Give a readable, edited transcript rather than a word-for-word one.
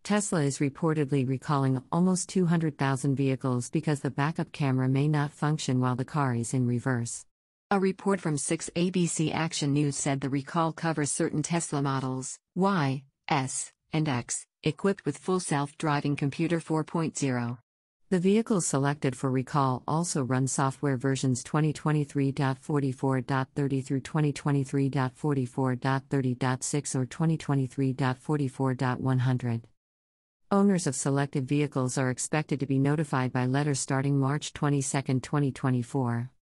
Tesla is reportedly recalling almost 200,000 vehicles because the backup camera may not function while the car is in reverse. A report from 6 ABC Action News said the recall covers certain Tesla models, Y, S, and X, equipped with full self-driving computer 4.0. The vehicles selected for recall also run software versions 2023.44.30 through 2023.44.30.6 or 2023.44.100. Owners of selected vehicles are expected to be notified by letter starting March 22, 2024.